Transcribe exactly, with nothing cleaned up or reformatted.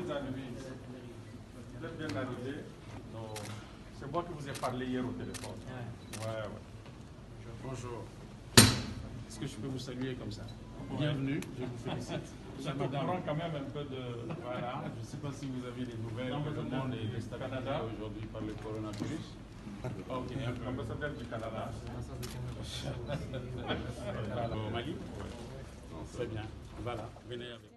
êtes arrivé ici. Vous êtes bien arrivé. C'est moi qui vous ai parlé hier au téléphone. Ouais, ouais. Bonjour. Est-ce que je peux vous saluer comme ça? Bienvenue, je vous félicite. Je te prends quand même un peu de... Voilà, je ne sais pas si vous avez des nouvelles. Non, le monde est du déstabilisé Canada aujourd'hui par le coronavirus. Ok, un peu. Ambassadeur du Canada. Au Mali? Très bien. Voilà, venez avec.